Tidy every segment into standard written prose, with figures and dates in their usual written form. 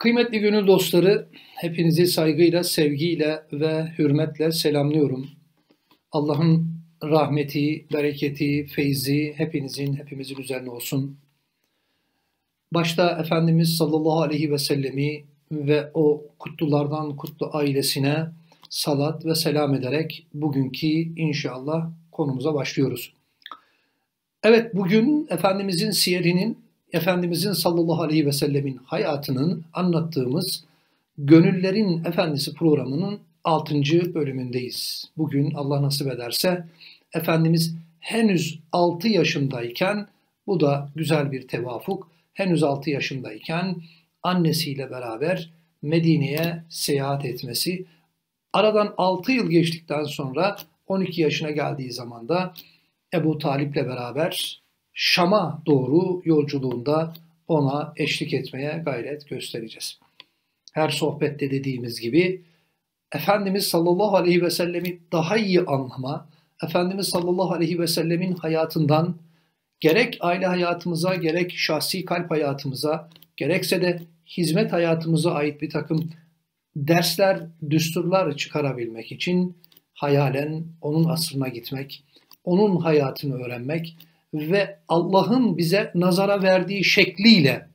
Kıymetli gönül dostları, hepinizi saygıyla, sevgiyle ve hürmetle selamlıyorum. Allah'ın rahmeti, bereketi, feyzi hepimizin üzerine olsun. Başta Efendimiz sallallahu aleyhi ve sellemi ve o kutlulardan kutlu ailesine salat ve selam ederek bugünkü inşallah konumuza başlıyoruz. Evet, bugün Efendimizin siyerinin, Efendimizin sallallahu aleyhi ve sellemin hayatının anlattığımız Gönüllerin Efendisi programının 6. bölümündeyiz. Bugün Allah nasip ederse Efendimiz henüz 6 yaşındayken, bu da güzel bir tevafuk, henüz 6 yaşındayken annesiyle beraber Medine'ye seyahat etmesi, aradan 6 yıl geçtikten sonra 12 yaşına geldiği zaman da Ebu Talip'le beraber Şam'a doğru yolculuğunda ona eşlik etmeye gayret göstereceğiz. Her sohbette dediğimiz gibi Efendimiz sallallahu aleyhi ve sellemi daha iyi anlama, Efendimiz sallallahu aleyhi ve sellemin hayatından gerek aile hayatımıza, gerek şahsi kalp hayatımıza, gerekse de hizmet hayatımıza ait bir takım dersler, düsturlar çıkarabilmek için hayalen onun asrına gitmek, onun hayatını öğrenmek ve Allah'ın bize nazara verdiği şekliyle,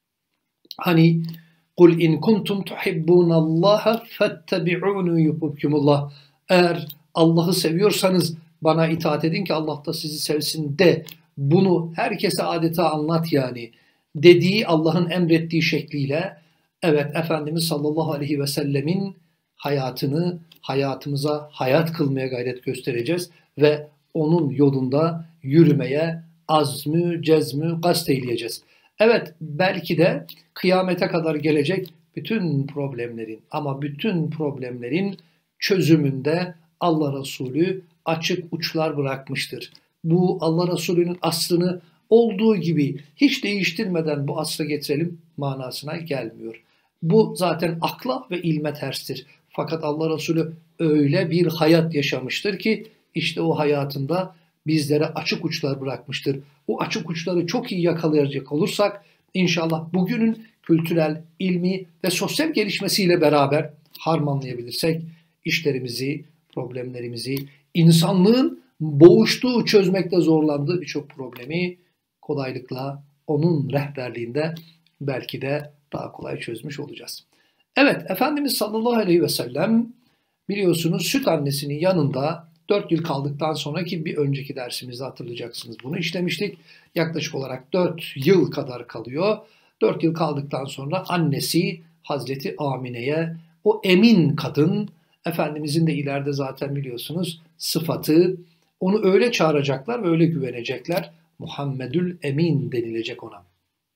hani "Kul in kuntum tuhibbunallaha fettabi'uni yuhibbukumullah." Eğer Allah'ı seviyorsanız bana itaat edin ki Allah da sizi sevsin de, bunu herkese adeta anlat yani dediği, Allah'ın emrettiği şekliyle, evet, Efendimiz sallallahu aleyhi ve sellemin hayatını hayatımıza hayat kılmaya gayret göstereceğiz ve onun yolunda yürümeye azmü, cezmü, gast eyleyeceğiz. Evet, belki de kıyamete kadar gelecek bütün problemlerin, ama bütün problemlerin çözümünde Allah Resulü açık uçlar bırakmıştır. Bu Allah Resulü'nün asrını olduğu gibi hiç değiştirmeden bu asra getirelim manasına gelmiyor. Bu zaten akla ve ilme terstir. Fakat Allah Resulü öyle bir hayat yaşamıştır ki işte o hayatında bizlere açık uçlar bırakmıştır. O açık uçları çok iyi yakalayacak olursak inşallah bugünün kültürel, ilmi ve sosyal gelişmesiyle beraber harmanlayabilirsek işlerimizi, problemlerimizi, insanlığın boğuştuğu, çözmekte zorlandığı birçok problemi kolaylıkla onun rehberliğinde belki de daha kolay çözmüş olacağız. Evet, Efendimiz sallallahu aleyhi ve sellem biliyorsunuz süt annesinin yanında 4 yıl kaldıktan sonraki bir önceki dersimizde hatırlayacaksınız, bunu işlemiştik. Yaklaşık olarak 4 yıl kadar kalıyor. 4 yıl kaldıktan sonra annesi Hazreti Amine'ye, o emin kadın, Efendimizin de ileride zaten biliyorsunuz sıfatı, onu öyle çağıracaklar ve öyle güvenecekler. Muhammedül Emin denilecek ona.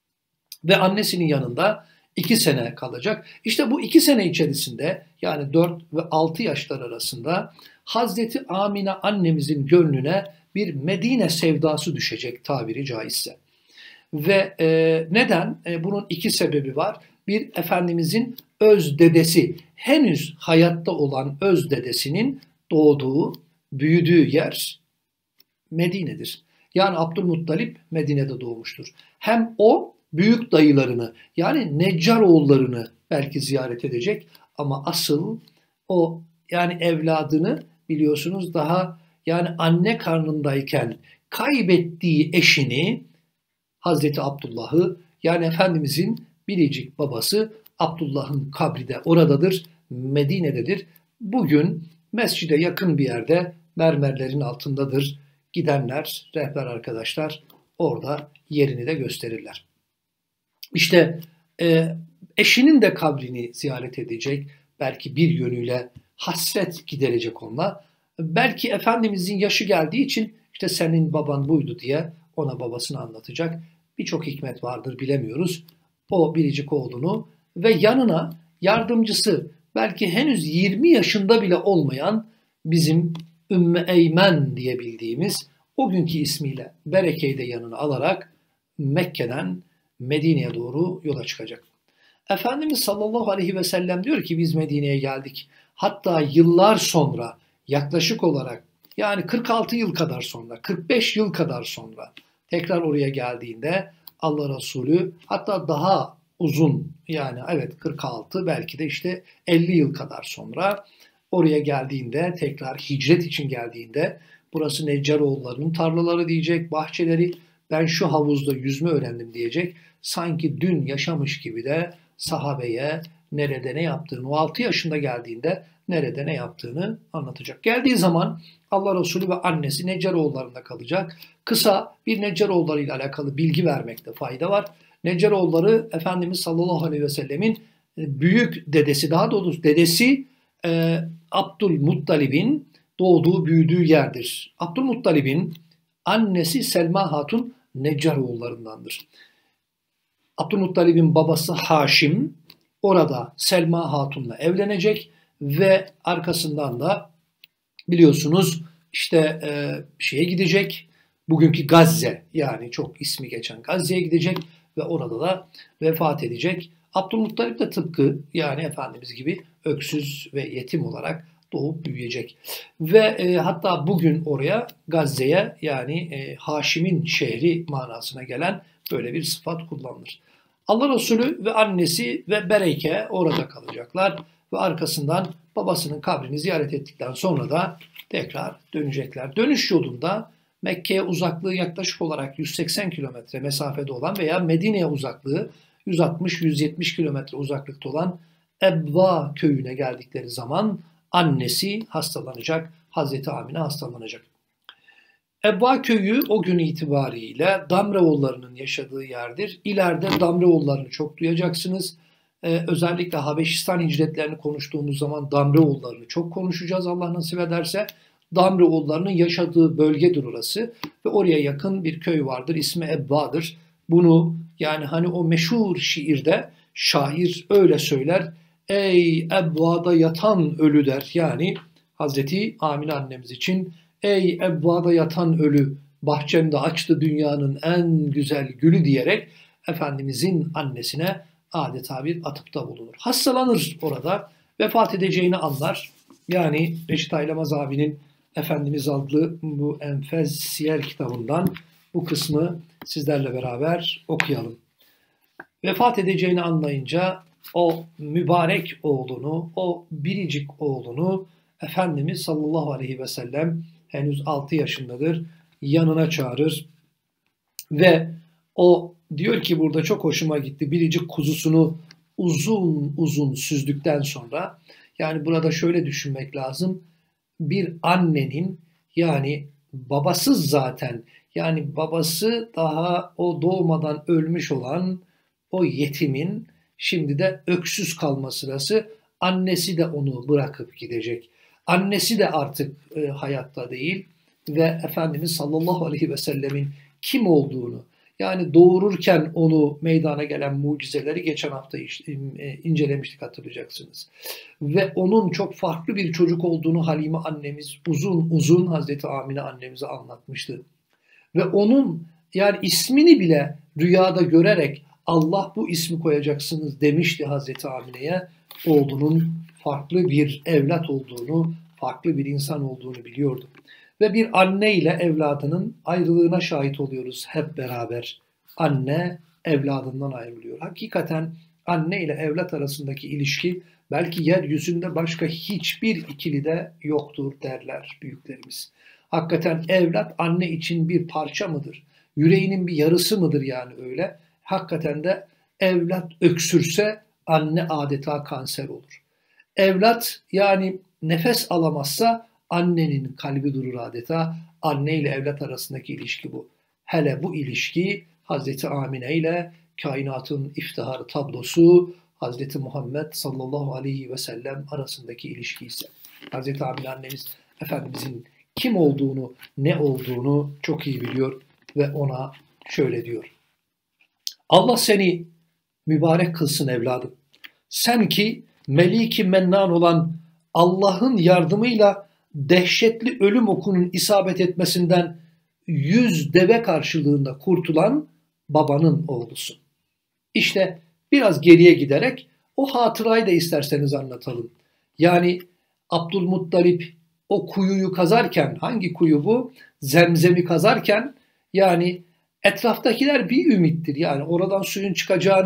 Ve annesinin yanında 2 sene kalacak. İşte bu 2 sene içerisinde, yani 4 ve 6 yaşlar arasında Hazreti Amine annemizin gönlüne bir Medine sevdası düşecek tabiri caizse. Ve neden? Bunun 2 sebebi var. Bir, Efendimizin öz dedesi, henüz hayatta olan öz dedesinin doğduğu, büyüdüğü yer Medine'dir. Yani Abdülmuttalip Medine'de doğmuştur. Hem o büyük dayılarını, yani Neccaroğullarını belki ziyaret edecek, ama asıl o, yani evladını biliyorsunuz daha, yani anne karnındayken kaybettiği eşini, Hazreti Abdullah'ı, yani Efendimizin biricik babası Abdullah'ın kabri de oradadır, Medine'dedir. Bugün mescide yakın bir yerde mermerlerin altındadır. Gidenler, rehber arkadaşlar orada yerini de gösterirler. İşte eşinin de kabrini ziyaret edecek, belki bir yönüyle hasret giderecek onunla. Belki Efendimizin yaşı geldiği için işte senin baban buydu diye ona babasını anlatacak. Birçok hikmet vardır, bilemiyoruz. O biricik oğlunu ve yanına yardımcısı, belki henüz 20 yaşında bile olmayan bizim Ümmü Eymen diye bildiğimiz, o günkü ismiyle Bereke'yi de yanına alarak Mekke'den Medine'ye doğru yola çıkacak. Efendimiz sallallahu aleyhi ve sellem diyor ki biz Medine'ye geldik. Hatta yıllar sonra, yaklaşık olarak yani 46 yıl kadar sonra, 45 yıl kadar sonra tekrar oraya geldiğinde Allah Resulü, hatta daha uzun, yani evet 46, belki de işte 50 yıl kadar sonra oraya geldiğinde, tekrar hicret için geldiğinde, burası Neccaroğulları'nın tarlaları diyecek, bahçeleri, ben şu havuzda yüzme öğrendim diyecek. Sanki dün yaşamış gibi de sahabeye nerede ne yaptığını, o 6 yaşında geldiğinde nerede ne yaptığını anlatacak. Geldiği zaman Allah Resulü ve annesi Neccaroğulları'nda kalacak. Kısa bir Neccaroğulları ile alakalı bilgi vermekte fayda var. Neccaroğulları Efendimiz sallallahu aleyhi ve sellemin büyük dedesi, daha doğrusu dedesi Abdülmuttalib'in doğduğu, büyüdüğü yerdir. Abdülmuttalib'in annesi Selma Hatun Neccaroğullarındandır. Abdülmuttalib'in babası Haşim orada Selma Hatun'la evlenecek ve arkasından da biliyorsunuz işte şeye gidecek, bugünkü Gazze, yani çok ismi geçen Gazze'ye gidecek ve orada da vefat edecek. Abdülmuttalip de tıpkı yani Efendimiz gibi öksüz ve yetim olarak doğup büyüyecek. Ve hatta bugün oraya Gazze'ye, yani Haşim'in şehri manasına gelen böyle bir sıfat kullanılır. Allah Resulü ve annesi ve Bereke orada kalacaklar ve arkasından babasının kabrini ziyaret ettikten sonra da tekrar dönecekler. Dönüş yolunda Mekke'ye uzaklığı yaklaşık olarak 180 kilometre mesafede olan veya Medine'ye uzaklığı 160-170 kilometre uzaklıkta olan Ebva köyüne geldikleri zaman annesi hastalanacak, Hazreti Amine hastalanacak. Ebba köyü o gün itibariyle Damreoğulları'nın yaşadığı yerdir. İleride Damreoğulları'nı çok duyacaksınız. Özellikle Habeşistan hicretlerini konuştuğumuz zaman Damreoğulları'nı çok konuşacağız Allah nasip ederse. Damreoğulları'nın yaşadığı bölgedir orası ve oraya yakın bir köy vardır, ismi Ebba'dır. Bunu yani hani o meşhur şiirde şair öyle söyler: ey Ebba'da yatan ölü der. Yani Hazreti Amine annemiz için ey Ebba'da yatan ölü, bahçemde açtı dünyanın en güzel gülü diyerek Efendimizin annesine adeta bir atıfta bulunur. Hastalanır orada, vefat edeceğini anlar. Yani Reşit Aylamaz abinin Efendimiz adlı bu enfes siyer kitabından bu kısmı sizlerle beraber okuyalım. Vefat edeceğini anlayınca o mübarek oğlunu, o biricik oğlunu Efendimiz sallallahu aleyhi ve sellem henüz 6 yaşındadır, yanına çağırır ve o diyor ki, burada çok hoşuma gitti, biricik kuzusunu uzun uzun süzdükten sonra, yani burada şöyle düşünmek lazım, bir annenin, yani babasız zaten, yani babası daha o doğmadan ölmüş olan o yetimin şimdi de öksüz kalma sırası, annesi de onu bırakıp gidecek. Annesi de artık hayatta değil ve Efendimiz sallallahu aleyhi ve sellemin kim olduğunu, yani doğururken onu meydana gelen mucizeleri geçen hafta incelemiştik, hatırlayacaksınız. Ve onun çok farklı bir çocuk olduğunu Halime annemiz uzun uzun Hazreti Amine annemize anlatmıştı. Ve onun yani ismini bile rüyada görerek Allah bu ismi koyacaksınız demişti Hazreti Amine'ye. Oğlunun farklı bir evlat olduğunu, farklı bir insan olduğunu biliyordu. Ve bir anne ile evladının ayrılığına şahit oluyoruz hep beraber. Anne evladından ayrılıyor. Hakikaten anne ile evlat arasındaki ilişki belki yeryüzünde başka hiçbir ikilide yoktur derler büyüklerimiz. Hakikaten evlat anne için bir parça mıdır? Yüreğinin bir yarısı mıdır yani öyle? Hakikaten de evlat öksürse anne adeta kanser olur. Evlat yani nefes alamazsa annenin kalbi durur adeta. Anne ile evlat arasındaki ilişki bu. Hele bu ilişki Hazreti Amine ile kainatın iftiharı tablosu Hazreti Muhammed sallallahu aleyhi ve sellem arasındaki ilişki ise. Hazreti Amine annemiz Efendimizin kim olduğunu, ne olduğunu çok iyi biliyor ve ona şöyle diyor: Allah seni mübarek kılsın evladım. Sen ki Meliki Mennan olan Allah'ın yardımıyla dehşetli ölüm okunun isabet etmesinden 100 deve karşılığında kurtulan babanın oğlusun. İşte biraz geriye giderek o hatırayı da isterseniz anlatalım. Yani Abdülmuttalip o kuyuyu kazarken, hangi kuyu bu? Zemzem'i kazarken, yani etraftakiler bir ümittir. Yani oradan suyun çıkacağını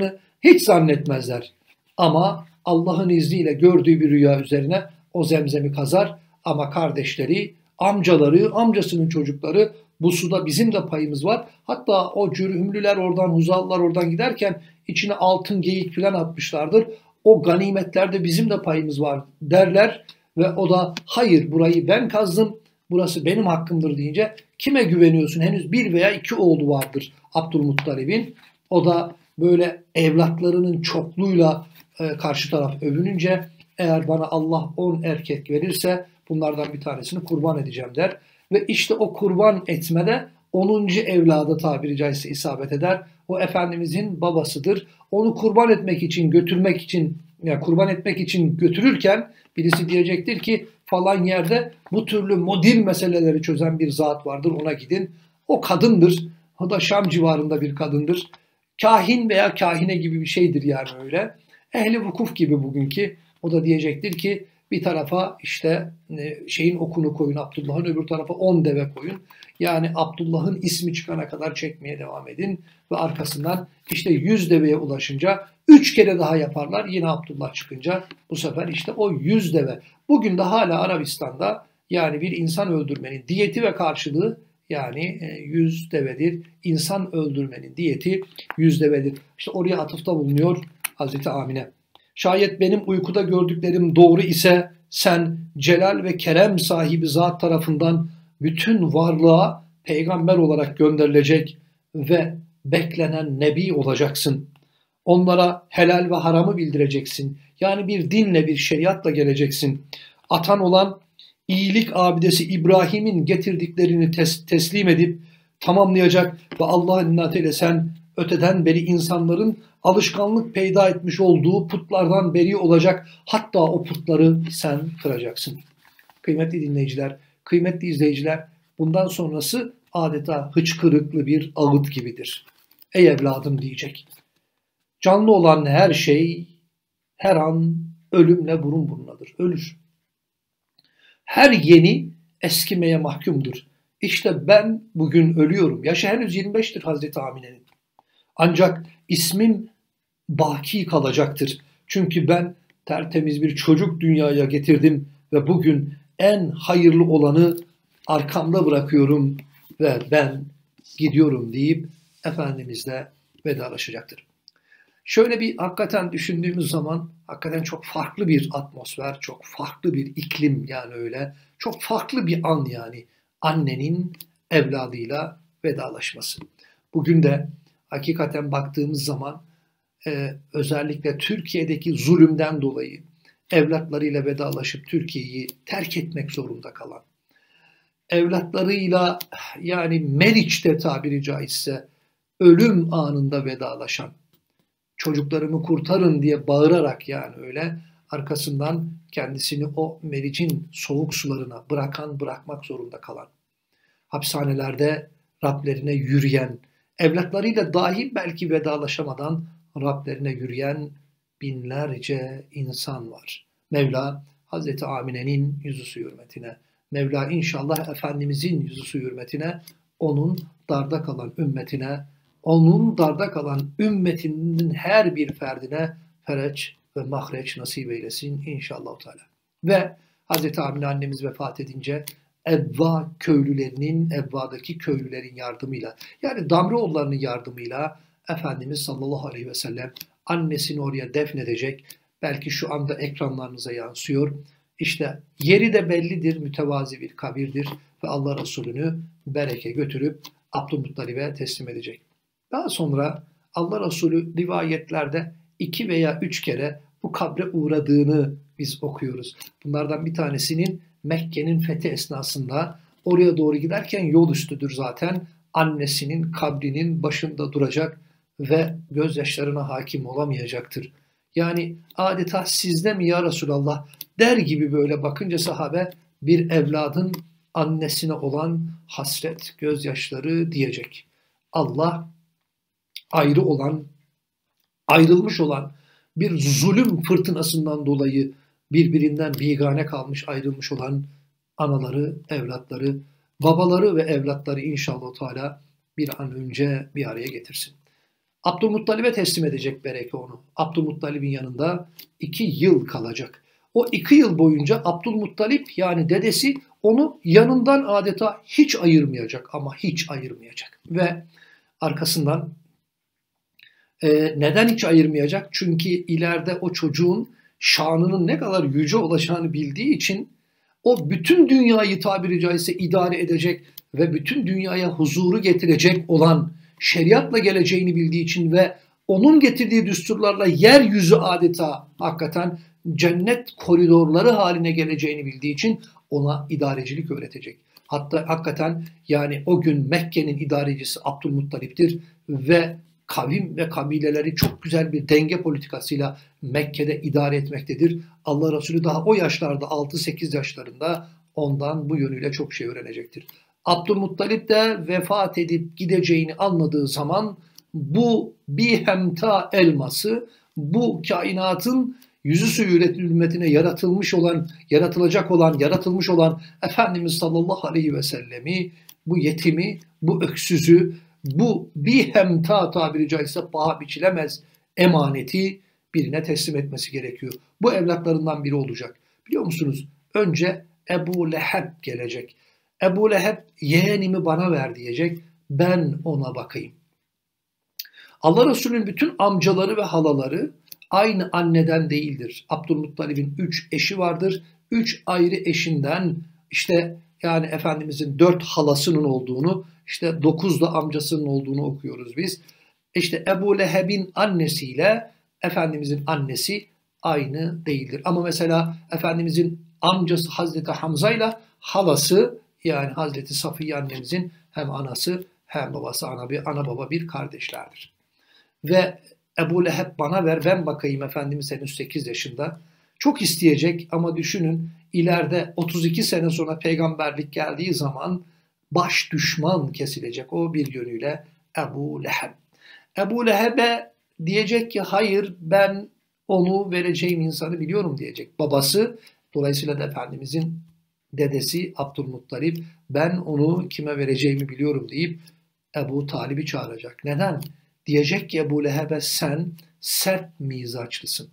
Hiç zannetmezler. Ama Allah'ın izniyle gördüğü bir rüya üzerine o zemzemi kazar. Ama kardeşleri, amcaları, amcasının çocukları bu suda bizim de payımız var. Hatta o cürhümlüler oradan, Huzalılar oradan giderken içine altın geyik falan atmışlardır. O ganimetlerde bizim de payımız var derler. Ve o da hayır burayı ben kazdım, burası benim hakkımdır deyince kime güveniyorsun? Henüz bir veya iki oğlu vardır Abdülmuttalib'in. O da böyle evlatlarının çokluğuyla karşı taraf övününce eğer bana Allah 10 erkek verirse bunlardan bir tanesini kurban edeceğim der. Ve işte o kurban etmede 10. evlada tabiri caizse isabet eder. O Efendimizin babasıdır. Onu kurban etmek için götürmek için yani kurban etmek için götürürken birisi diyecektir ki falan yerde bu türlü modil meseleleri çözen bir zat vardır ona gidin. O kadındır. O da Şam civarında bir kadındır. Kahin veya kahine gibi bir şeydir yani öyle. Ehli vukuf gibi bugünkü. O da diyecektir ki bir tarafa işte şeyin okunu koyun Abdullah'ın öbür tarafa 10 deve koyun. Yani Abdullah'ın ismi çıkana kadar çekmeye devam edin. Ve arkasından işte 100 deveye ulaşınca 3 kere daha yaparlar. Yine Abdullah çıkınca bu sefer işte o 100 deve. Bugün de hala Arabistan'da yani bir insan öldürmenin diyeti ve karşılığı yani 100 devedir. İnsan öldürmenin diyeti 100 devedir. İşte oraya atıfta bulunuyor Hazreti Amine. Şayet benim uykuda gördüklerim doğru ise sen celal ve kerem sahibi zat tarafından bütün varlığa peygamber olarak gönderilecek ve beklenen nebi olacaksın. Onlara helal ve haramı bildireceksin. Yani bir dinle, bir şeriatla geleceksin. Atan olan iyilik abidesi İbrahim'in getirdiklerini teslim edip tamamlayacak ve Allah'ın inatıyla sen öteden beri insanların alışkanlık peyda etmiş olduğu putlardan beri olacak. Hatta o putları sen kıracaksın. Kıymetli dinleyiciler, kıymetli izleyiciler, bundan sonrası adeta hıçkırıklı bir ağıt gibidir. Ey evladım diyecek. Canlı olan her şey her an ölümle burun burunadır. Ölür. Her yeni eskimeye mahkumdur. İşte ben bugün ölüyorum. Yaşı henüz 25'tir Hazreti Amine'nin. Ancak ismim baki kalacaktır. Çünkü ben tertemiz bir çocuk dünyaya getirdim ve bugün en hayırlı olanı arkamda bırakıyorum ve ben gidiyorum deyip Efendimizle vedalaşacaktır. Şöyle bir hakikaten düşündüğümüz zaman hakikaten çok farklı bir atmosfer, çok farklı bir iklim yani öyle. Çok farklı bir an yani annenin evladıyla vedalaşması. Bugün de hakikaten baktığımız zaman özellikle Türkiye'deki zulümden dolayı evlatlarıyla vedalaşıp Türkiye'yi terk etmek zorunda kalan, evlatlarıyla yani Meriç'te tabiri caizse ölüm anında vedalaşan, çocuklarımı kurtarın diye bağırarak yani öyle arkasından kendisini o Meriç'in soğuk sularına bırakmak zorunda kalan, hapishanelerde Rablerine yürüyen, evlatlarıyla dahi belki vedalaşamadan Rablerine yürüyen binlerce insan var. Mevla Hazreti Amine'nin yüzü hürmetine, Mevla inşallah Efendimizin yüzü hürmetine, onun darda kalan ümmetine, onun darda kalan ümmetinin her bir ferdine fereç ve mahreç nasip eylesin inşallah Teala. Ve Hazreti Amine annemiz vefat edince Ebva köylülerinin, Ebva'daki köylülerin yardımıyla yani Damroğullarının yardımıyla Efendimiz sallallahu aleyhi ve sellem annesini oraya defnedecek. Belki şu anda ekranlarınıza yansıyor. İşte yeri de bellidir, mütevazi bir kabirdir ve Allah Resulü'nü bereke götürüp Abdülmuttalib'e teslim edecek. Daha sonra Allah Resulü rivayetlerde 2 veya 3 kere bu kabre uğradığını biz okuyoruz. Bunlardan bir tanesinin Mekke'nin fethi esnasında oraya doğru giderken yol üstüdür zaten. Annesinin kabrinin başında duracak ve gözyaşlarına hakim olamayacaktır. Yani adeta sizde mi ya Resulallah der gibi böyle bakınca sahabe bir evladın annesine olan hasret, gözyaşları diyecek. Allah ayrı olan, ayrılmış olan bir zulüm fırtınasından dolayı birbirinden bigane kalmış, ayrılmış olan anaları, evlatları, babaları ve evlatları inşallah Teala bir an önce bir araya getirsin. Abdülmuttalib'e teslim edecek Bereke onu. Abdülmuttalib'in yanında 2 yıl kalacak. O 2 yıl boyunca Abdülmuttalib yani dedesi onu yanından adeta hiç ayırmayacak ama hiç ayırmayacak. Ve arkasından neden hiç ayırmayacak? Çünkü ileride o çocuğun şanının ne kadar yüce olacağını bildiği için o bütün dünyayı tabiri caizse idare edecek ve bütün dünyaya huzuru getirecek olan şeriatla geleceğini bildiği için ve onun getirdiği düsturlarla yeryüzü adeta hakikaten cennet koridorları haline geleceğini bildiği için ona idarecilik öğretecek. Hatta hakikaten yani o gün Mekke'nin idarecisi Abdülmuttalip'tir ve kavim ve kabileleri çok güzel bir denge politikasıyla Mekke'de idare etmektedir. Allah Resulü daha o yaşlarda 6-8 yaşlarında ondan bu yönüyle çok şey öğrenecektir. Abdülmuttalip de vefat edip gideceğini anladığı zaman bu bihemta elması, bu kainatın yüzü suyu üretilmesine yaratılmış olan Efendimiz sallallahu aleyhi ve sellemi, bu yetimi, bu öksüzü, bu bihemta tabiri caizse paha biçilemez emaneti birine teslim etmesi gerekiyor. Bu evlatlarından biri olacak. Biliyor musunuz? Önce Ebu Leheb gelecek. Ebu Leheb yeğenimi bana ver diyecek. Ben ona bakayım. Allah Resulü'nün bütün amcaları ve halaları aynı anneden değildir. Abdülmuttalib'in 3 eşi vardır. 3 ayrı eşinden işte yani Efendimizin 4 halasının olduğunu, işte 9 da amcasının olduğunu okuyoruz biz. İşte Ebu Leheb'in annesiyle Efendimizin annesi aynı değildir. Ama mesela Efendimizin amcası Hazreti Hamza ile halası yani Hazreti Safiye annemizin hem anası hem babası ana baba bir kardeşlerdir. Ve Ebu Leheb bana ver ben bakayım Efendimiz henüz 8 yaşında. Çok isteyecek ama düşünün ileride 32 sene sonra peygamberlik geldiği zaman baş düşman kesilecek o bir yönüyle Ebu Leheb. Ebu Leheb'e diyecek ki hayır ben onu vereceğim insanı biliyorum diyecek. Babası dolayısıyla da Efendimizin dedesi Abdülmuttalib ben onu kime vereceğimi biliyorum deyip Ebu Talib'i çağıracak. Neden? Diyecek ki Ebu Leheb'e sen sert mizaçlısın.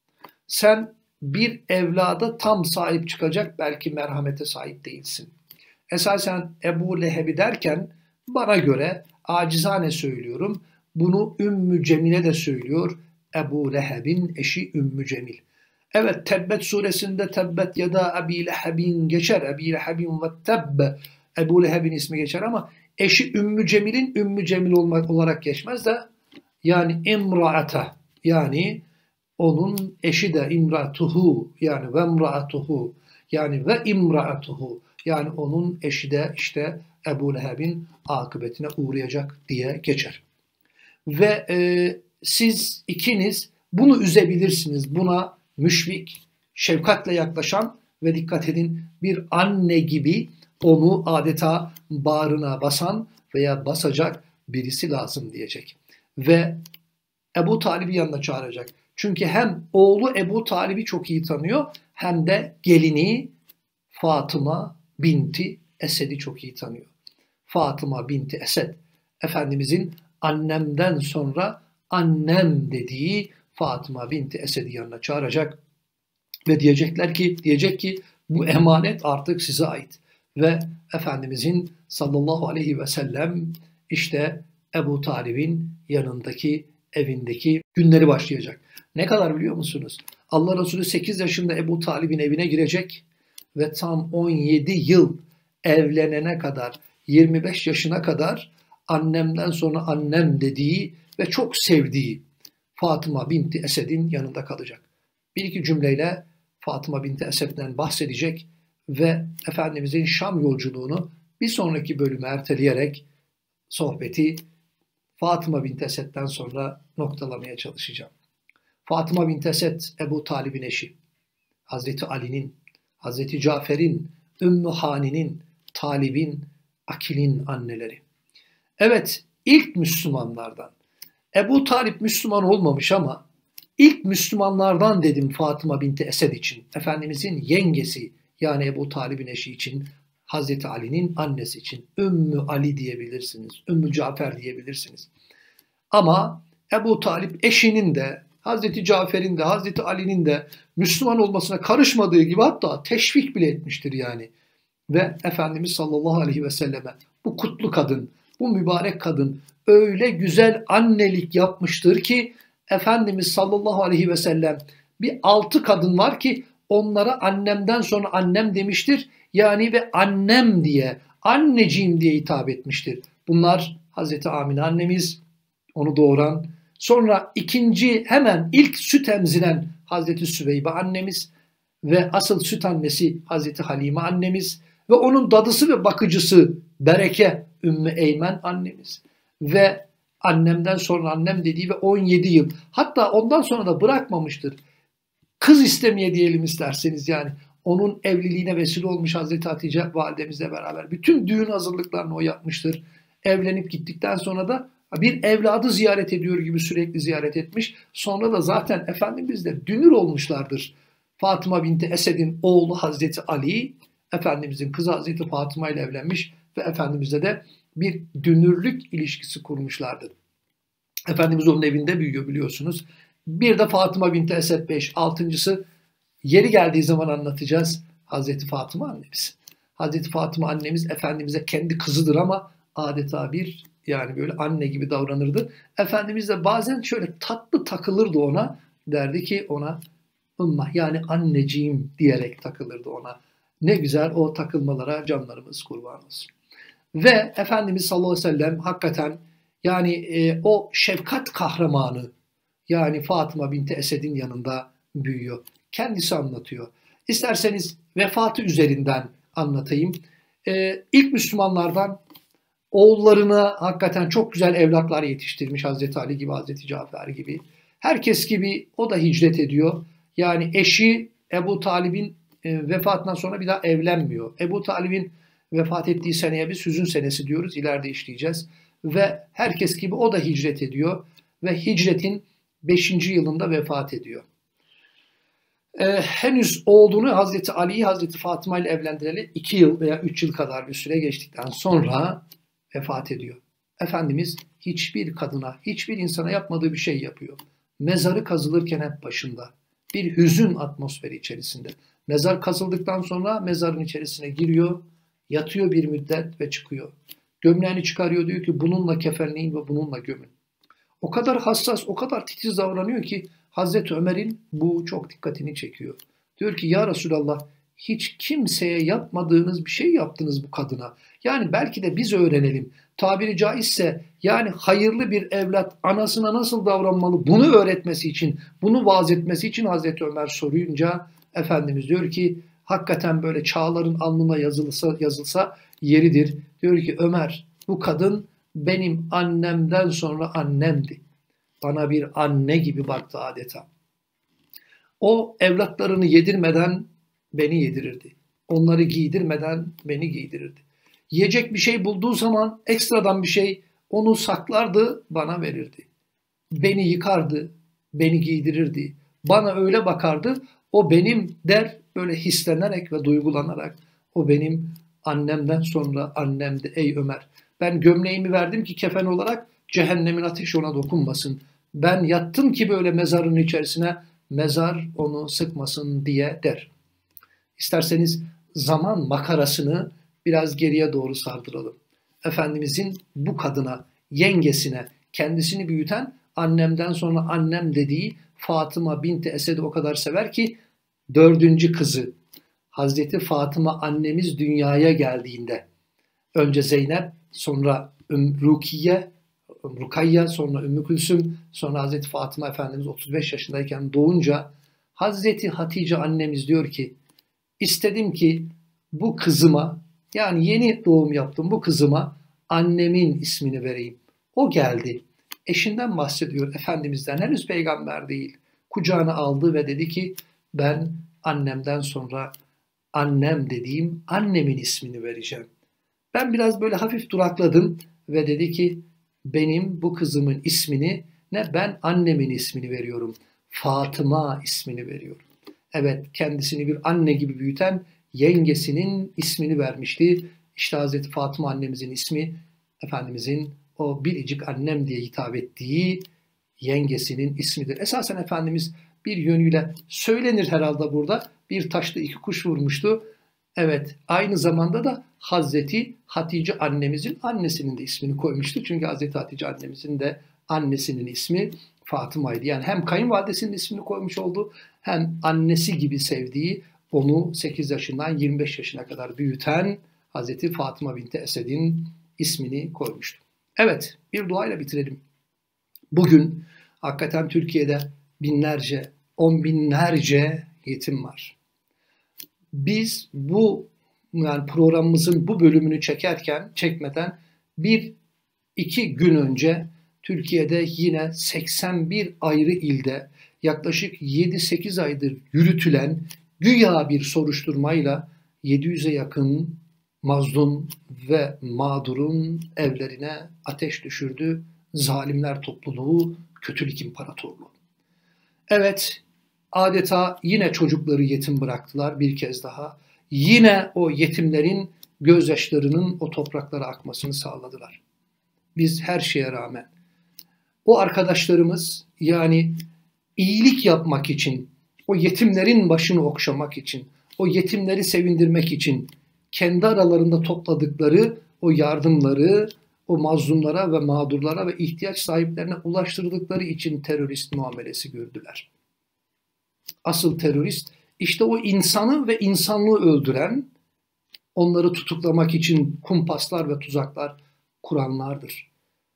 Sen bir evlada tam sahip çıkacak belki merhamete sahip değilsin. Esasen Ebu Leheb'i derken bana göre acizane söylüyorum. Bunu Ümmü Cemil'e de söylüyor. Ebu Leheb'in eşi Ümmü Cemil. Evet Tebbet suresinde Tebbet ya da Ebi Leheb'in geçer. Ebi Leheb'in ve Tebbe. Ebu Leheb'in ismi geçer ama eşi Ümmü Cemil'in Ümmü Cemil olarak geçmez de yani imraata yani onun eşi de imratuhu yani ve imraatuhu yani ve imraatuhu yani onun eşi de işte Ebu Leheb'in akıbetine uğrayacak diye geçer. Ve siz ikiniz bunu üzebilirsiniz. Buna müşfik, şefkatle yaklaşan ve dikkat edin bir anne gibi onu adeta bağrına basan veya basacak birisi lazım diyecek. Ve Ebu Talib'i yanına çağıracak. Çünkü hem oğlu Ebu Talib'i çok iyi tanıyor hem de gelini Fatıma binti Esed'i çok iyi tanıyor. Fatıma binti Esed, Efendimizin annemden sonra annem dediği Fatıma binti Esed'i yanına çağıracak ve diyecek ki bu emanet artık size ait. Ve Efendimizin sallallahu aleyhi ve sellem işte Ebu Talib'in yanındaki evindeki günleri başlayacak. Ne kadar biliyor musunuz? Allah Resulü 8 yaşında Ebu Talib'in evine girecek ve tam 17 yıl evlenene kadar 25 yaşına kadar annemden sonra annem dediği ve çok sevdiği Fatıma binti Esed'in yanında kalacak. Bir iki cümleyle Fatıma binti Esed'den bahsedecek ve Efendimizin Şam yolculuğunu bir sonraki bölüme erteleyerek sohbeti Fatıma binti Esed'den sonra noktalamaya çalışacağım. Fatıma binti Esed Ebu Talib'in eşi. Hazreti Ali'nin, Hazreti Cafer'in, Ümmü Hani'nin, Talib'in, Akil'in anneleri. Evet, ilk Müslümanlardan. Ebu Talib Müslüman olmamış ama ilk Müslümanlardan dedim Fatıma binti Esed için. Efendimizin yengesi yani Ebu Talib'in eşi için, Hazreti Ali'nin annesi için. Ümmü Ali diyebilirsiniz, Ümmü Cafer diyebilirsiniz. Ama Ebu Talip eşinin de, Hazreti Cafer'in de, Hazreti Ali'nin de Müslüman olmasına karışmadığı gibi hatta teşvik bile etmiştir yani. Ve Efendimiz sallallahu aleyhi ve selleme bu kutlu kadın, bu mübarek kadın öyle güzel annelik yapmıştır ki Efendimiz sallallahu aleyhi ve sellem bir 6 kadın var ki onlara annemden sonra annem demiştir. Yani ve annem diye, anneciğim diye hitap etmiştir. Bunlar Hazreti Amine annemiz, onu doğuran, sonra ikinci hemen ilk süt emziren Hazreti Süveybe annemiz ve asıl süt annesi Hazreti Halime annemiz ve onun dadısı ve bakıcısı Bereke Ümmü Eymen annemiz ve annemden sonra annem dediği ve 17 yıl, hatta ondan sonra da bırakmamıştır. Kız istemeye diyelim isterseniz, yani onun evliliğine vesile olmuş Hazreti Hatice validemizle beraber bütün düğün hazırlıklarını o yapmıştır. Evlenip gittikten sonra da bir evladı ziyaret ediyor gibi sürekli ziyaret etmiş. Sonra da zaten Efendimizle dünür olmuşlardır. Fatıma binti Esed'in oğlu Hazreti Ali, Efendimizin kızı Hazreti Fatıma ile evlenmiş ve Efendimizle de bir dünürlük ilişkisi kurmuşlardır. Efendimiz onun evinde büyüyor biliyorsunuz. Bir de Fatıma binti Esed 5. Altıncısı yeri geldiği zaman anlatacağız. Hazreti Fatıma annemiz. Hazreti Fatıma annemiz Efendimiz'e kendi kızıdır ama adeta bir, yani böyle anne gibi davranırdı. Efendimiz de bazen şöyle tatlı takılırdı ona. Derdi ki ona Ümmah, yani anneciğim diyerek takılırdı ona. Ne güzel o takılmalara canlarımız kurban olsun. Ve Efendimiz sallallahu aleyhi ve sellem hakikaten yani o şefkat kahramanı, yani Fatıma binti Esed'in yanında büyüyor. Kendisi anlatıyor. İsterseniz vefatı üzerinden anlatayım. İlk Müslümanlardan oğullarına hakikaten çok güzel evlatlar yetiştirmiş. Hazreti Ali gibi, Hazreti Cafer gibi. Herkes gibi o da hicret ediyor. Yani eşi Ebu Talib'in vefatından sonra bir daha evlenmiyor. Ebu Talib'in vefat ettiği seneye biz hüzün senesi diyoruz. İleride işleyeceğiz. Ve herkes gibi o da hicret ediyor. Ve hicretin 5. yılında vefat ediyor. Henüz oğlunu Hazreti Ali'yi Hazreti Fatıma ile evlendireli 2 yıl veya 3 yıl kadar bir süre geçtikten sonra vefat ediyor. Efendimiz hiçbir kadına, hiçbir insana yapmadığı bir şey yapıyor. Mezarı kazılırken hep başında. Bir hüzün atmosferi içerisinde. Mezar kazıldıktan sonra mezarın içerisine giriyor, yatıyor bir müddet ve çıkıyor. Gömleğini çıkarıyor, diyor ki bununla kefenleyin ve bununla gömün. O kadar hassas, o kadar titiz davranıyor ki Hazreti Ömer'in bu çok dikkatini çekiyor. Diyor ki ya Resulallah, hiç kimseye yapmadığınız bir şey yaptınız bu kadına. Yani belki de biz öğrenelim. Tabiri caizse yani hayırlı bir evlat anasına nasıl davranmalı, bunu öğretmesi için, bunu vaaz etmesi için Hazreti Ömer soruyunca Efendimiz diyor ki hakikaten böyle çağların alnına yazılsa yeridir. Diyor ki Ömer, bu kadın benim annemden sonra annemdi. Bana bir anne gibi baktı adeta. O evlatlarını yedirmeden beni yedirirdi. Onları giydirmeden beni giydirirdi. Yiyecek bir şey bulduğu zaman ekstradan bir şey onu saklardı, bana verirdi. Beni yıkardı, beni giydirirdi. Bana öyle bakardı, o benim der böyle hislenerek ve duygulanarak. O benim annemden sonra annemdi ey Ömer. Ben gömleğimi verdim ki kefen olarak cehennemin ateşi ona dokunmasın. Ben yattım ki böyle mezarın içerisine, mezar onu sıkmasın diye der. İsterseniz zaman makarasını biraz geriye doğru sardıralım. Efendimizin bu kadına, yengesine, kendisini büyüten, annemden sonra annem dediği Fatıma binti Esed'i o kadar sever ki 4. kızı Hazreti Fatıma annemiz dünyaya geldiğinde önce Zeynep, sonra Rukayye, sonra Ümmü Külsüm, sonra Hazreti Fatıma Efendimiz 35 yaşındayken doğunca Hazreti Hatice annemiz diyor ki istedim ki bu kızıma, yani yeni doğum yaptım, bu kızıma annemin ismini vereyim. O geldi. Eşinden bahsediyor, Efendimiz'den, henüz peygamber değil. Kucağına aldı ve dedi ki ben annemden sonra annem dediğim annemin ismini vereceğim. Ben biraz böyle hafif durakladım ve dedi ki benim bu kızımın ismini ne ben annemin ismini veriyorum. Fatıma ismini veriyorum. Evet, kendisini bir anne gibi büyüten yengesinin ismini vermişti. İşte Hazreti Fatıma annemizin ismi Efendimizin o biricik annem diye hitap ettiği yengesinin ismidir. Esasen Efendimiz bir yönüyle söylenir herhalde burada. Bir taşla iki kuş vurmuştu. Evet, aynı zamanda da Hazreti Hatice annemizin annesinin de ismini koymuştu. Çünkü Hazreti Hatice annemizin de annesinin ismi Fatıma'ydı. Yani hem kayınvalidesinin ismini koymuş oldu, hem annesi gibi sevdiği, onu 8 yaşından 25 yaşına kadar büyüten Hazreti Fatıma binti Esed'in ismini koymuştu. Evet, bir duayla bitirelim. Bugün hakikaten Türkiye'de binlerce, on binlerce yetim var. Biz bu yani programımızın bu bölümünü çekmeden iki gün önce Türkiye'de yine 81 ayrı ilde yaklaşık 7-8 aydır yürütülen güya bir soruşturmayla 700'e yakın mazlum ve mağdurun evlerine ateş düşürdü zalimler topluluğu, kötülük imparatorluğu. Evet, adeta yine çocukları yetim bıraktılar bir kez daha. Yine o yetimlerin gözyaşlarının o topraklara akmasını sağladılar. Biz her şeye rağmen o arkadaşlarımız, yani iyilik yapmak için, o yetimlerin başını okşamak için, o yetimleri sevindirmek için kendi aralarında topladıkları o yardımları o mazlumlara ve mağdurlara ve ihtiyaç sahiplerine ulaştırdıkları için terörist muamelesi gördüler. Asıl terörist işte o insanı ve insanlığı öldüren, onları tutuklamak için kumpaslar ve tuzaklar kuranlardır.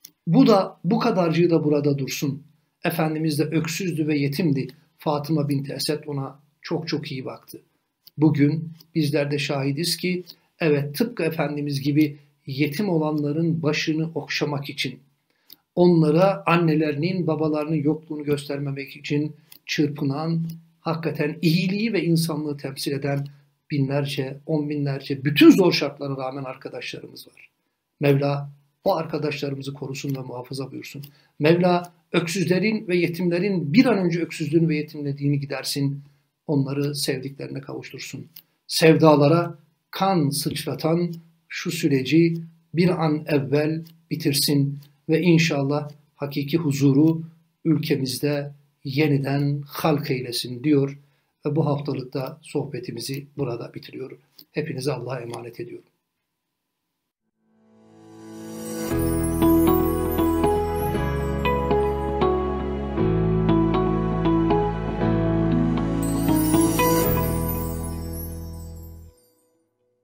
Bu kadarcığı da burada dursun. Efendimiz de öksüzdü ve yetimdi. Fatıma binti Esed ona çok çok iyi baktı. Bugün bizler de şahidiz ki evet, tıpkı Efendimiz gibi yetim olanların başını okşamak için, onlara annelerinin, babalarının yokluğunu göstermemek için çırpınan, hakikaten iyiliği ve insanlığı temsil eden binlerce, on binlerce, bütün zor şartlara rağmen arkadaşlarımız var. Mevla o arkadaşlarımızı korusun ve muhafaza buyursun. Mevla öksüzlerin ve yetimlerin bir an önce öksüzlüğünü ve yetimlediğini gidersin. Onları sevdiklerine kavuştursun. Sevdalara kan sıçratan şu süreci bir an evvel bitirsin ve inşallah hakiki huzuru ülkemizde yeniden halk eylesin diyor ve bu haftalıkta sohbetimizi burada bitiriyorum. Hepinize Allah'a emanet ediyorum.